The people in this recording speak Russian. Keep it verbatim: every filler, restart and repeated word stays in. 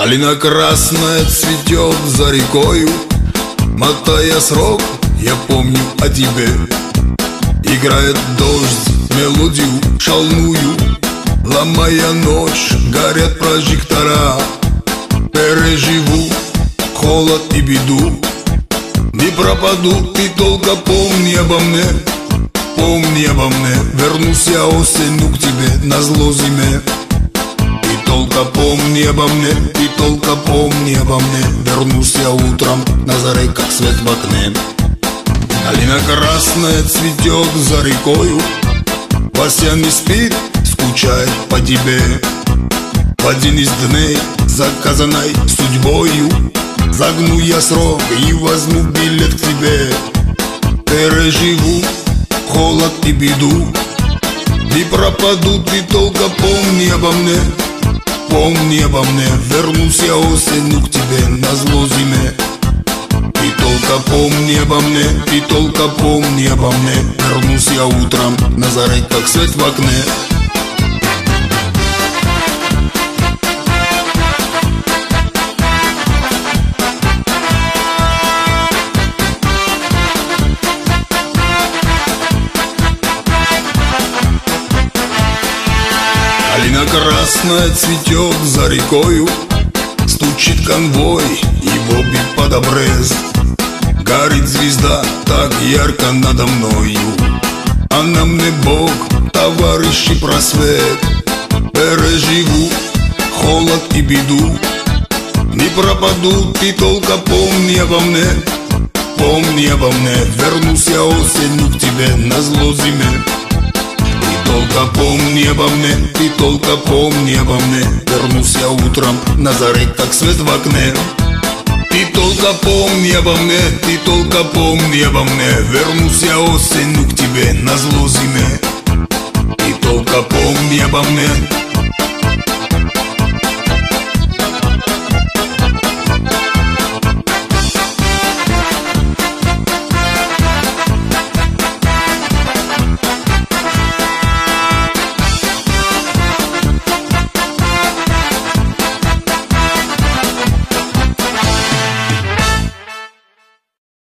Калина красная цветет за рекою, мотая срок, я помню о тебе. Играет дождь, мелодию шальную, ломая ночь, горят прожектора. Переживу холод и беду, не пропаду, ты только помни обо мне. Помни обо мне, вернусь я осенью к тебе назло зиме. Ты только помни обо мне, ты только помни обо мне, вернусь я утром на заре, как свет в окне. Калина красная цветет за рекою, Вася не спит, скучает по тебе. В один из дней, заказанной судьбою, загну я срок и возьму билет к тебе. Переживу холод и беду, не пропаду, ты только помни обо мне. Помни обо мне, вернусь я осенью к тебе назло зиме. Ты только помни обо мне, ты только помни обо мне, вернусь я утром на заре, как свет в окне. Калина красная цветет за рекою, стучит конвой и вопит под обрез. Горит звезда так ярко надо мною, а на мне Бог, товарищи, просвет. Переживу холод и беду, не пропаду, ты только помни обо мне. Помни обо мне, вернусь я осенью к тебе назло зиме. Ты только помни обо мне, ты только помни обо мне, вернусь я утром на заре, как свет в окне. Ты только помни обо мне, ты только помни обо мне, вернусь я осенью к тебе назло зиме. Ты только помни обо мне,